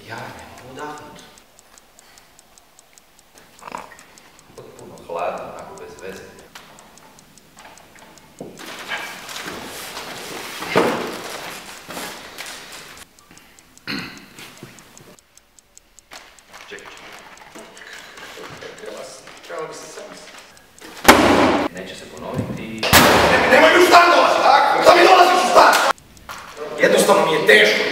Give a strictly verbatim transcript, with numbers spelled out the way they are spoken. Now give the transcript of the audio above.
Ja ne mogu udahnuti. Potpuno hladno, onako bez veze. Čekaj, čekaj. Trebalo bi se sam... Neće se ponoviti... Nemoj mi u stan dolaziti! Da mi dolaziš u stan! Jednostavno mi je teško.